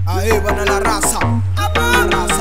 Ahí van a la raza. La raza.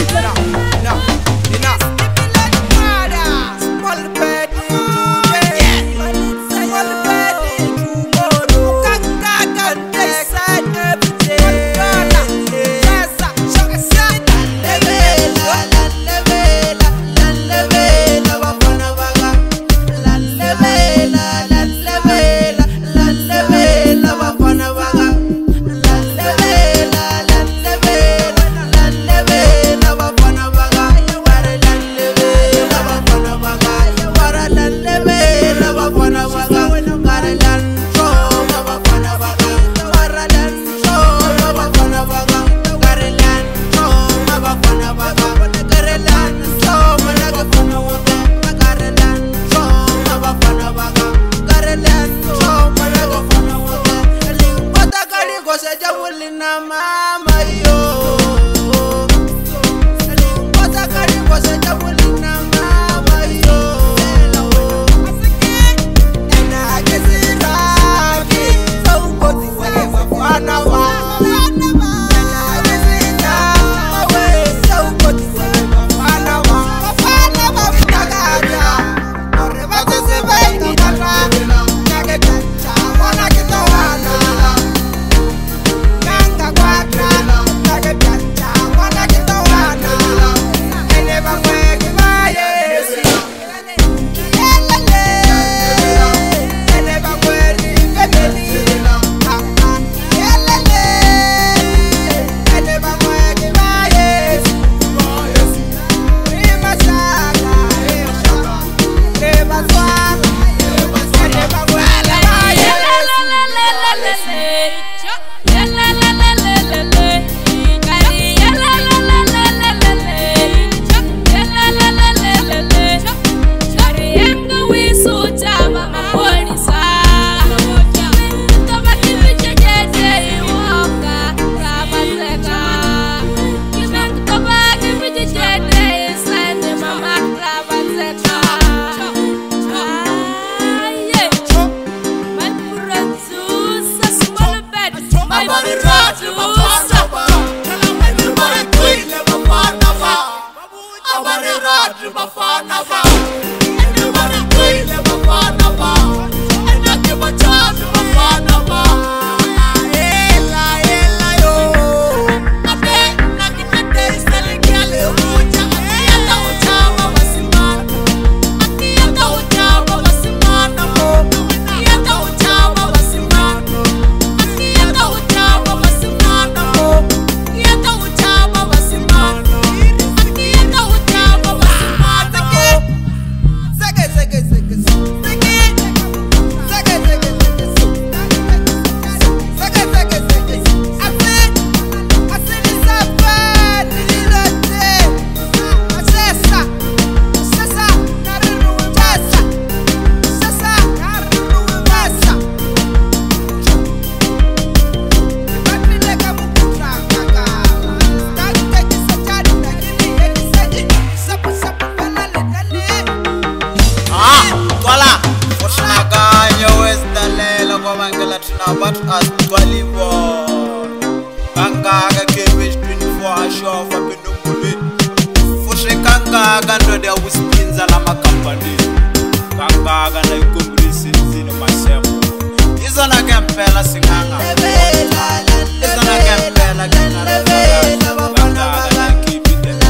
But as volleyball, Kanga Cambridge 24 show for Pinumuli. Fushe Kanga Gando de Whiskins and Lama Company. Kanga and the Kumbris in myself. Isn't a campella singanga? Isn't a campella keep it in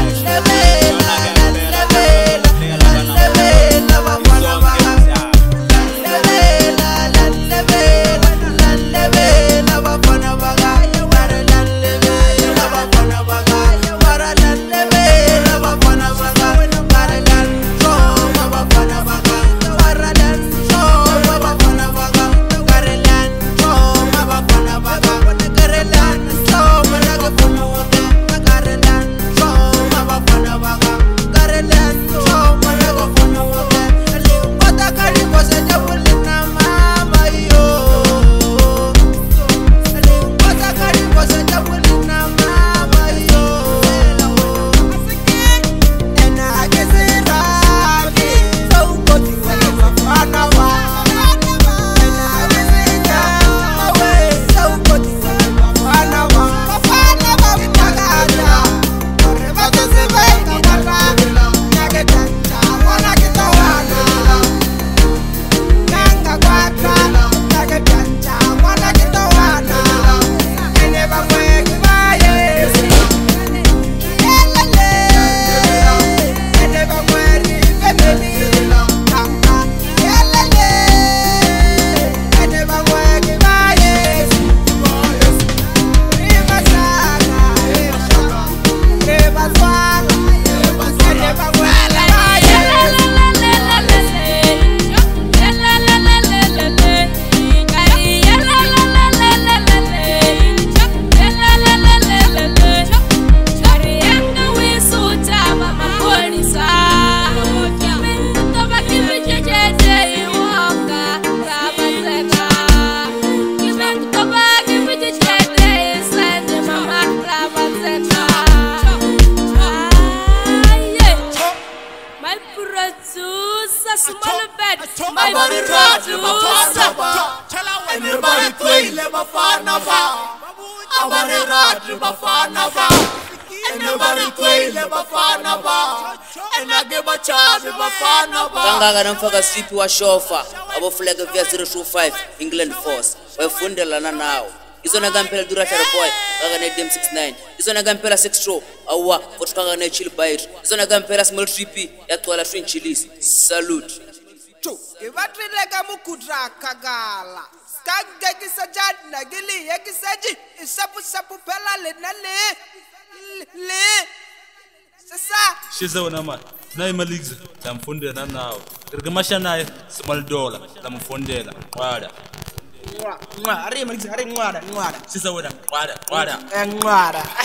bafana ba abarerati bafana ba enebari kwele bafana ba enage bachabi bafana ba kangaka namfaka siphi washofa abo flag via 025 England Force wafundelana nawo izona kampela durashara boy kanga ne dem 69 izona kampela 6 show awa futhi kanga ne chill bite izona kampela small trip yaqwala twin chilies salute ke batlile ka mokudra kagala skanga ke sajana gili ya ke saji isapu sapu phela lena le sasa shizona man nayi maligza lamfundela nawo kirgemasha naye small dollar lamfundela qwada ari maliza ari ngwada shizona qwada ngwada